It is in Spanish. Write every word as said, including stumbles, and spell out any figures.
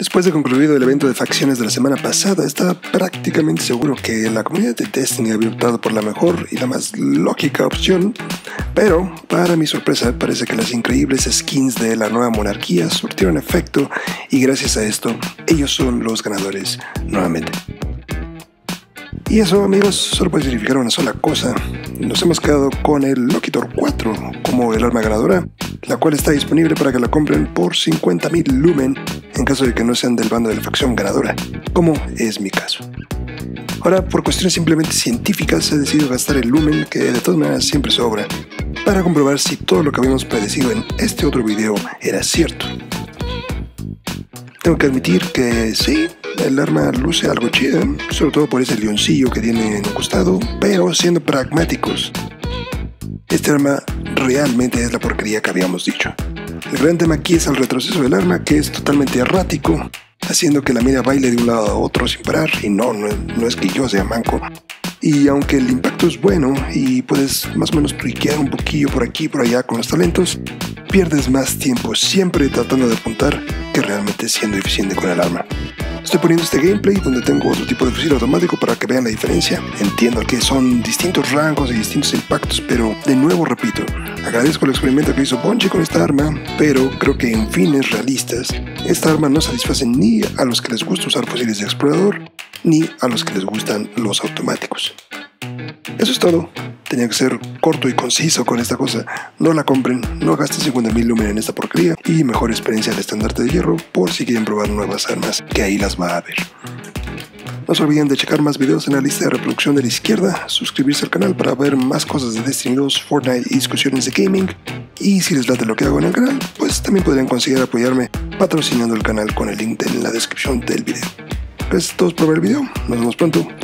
Después de concluido el evento de facciones de la semana pasada, estaba prácticamente seguro que la comunidad de Destiny había optado por la mejor y la más lógica opción, pero para mi sorpresa parece que las increíbles skins de la nueva monarquía surtieron efecto y gracias a esto ellos son los ganadores nuevamente. Y eso, amigos, solo puede significar una sola cosa. Nos hemos quedado con el Loquitur cuatro como el arma ganadora, la cual está disponible para que la compren por cincuenta mil lumen en caso de que no sean del bando de la facción ganadora, como es mi caso. Ahora, por cuestiones simplemente científicas, he decidido gastar el lumen, que de todas maneras siempre sobra, para comprobar si todo lo que habíamos predecido en este otro video era cierto. Tengo que admitir que sí, el arma luce algo chida, sobre todo por ese leoncillo que tiene en un costado, pero siendo pragmáticos, este arma realmente es la porquería que habíamos dicho. El gran tema aquí es el retroceso del arma, que es totalmente errático, haciendo que la mira baile de un lado a otro sin parar, y no, no, no es que yo sea manco. Y aunque el impacto es bueno y puedes más o menos tweakear un poquillo por aquí y por allá con los talentos, pierdes más tiempo siempre tratando de apuntar que realmente siendo eficiente con el arma. Estoy poniendo este gameplay donde tengo otro tipo de fusil automático para que vean la diferencia. Entiendo que son distintos rangos y distintos impactos, pero de nuevo repito, agradezco el experimento que hizo Bungie con esta arma, pero creo que en fines realistas, esta arma no satisface ni a los que les gusta usar fusiles de explorador, ni a los que les gustan los automáticos. Eso es todo. Tenía que ser corto y conciso con esta cosa. No la compren, no gasten cincuenta mil lumen en esta porquería y mejor experiencia al estandarte de hierro por si quieren probar nuevas armas, que ahí las va a haber. No se olviden de checar más videos en la lista de reproducción de la izquierda, suscribirse al canal para ver más cosas de Destiny dos, Fortnite y discusiones de gaming. Y si les late lo que hago en el canal, pues también podrían considerar apoyarme patrocinando el canal con el link en la descripción del video. Gracias a todos por ver el video, nos vemos pronto.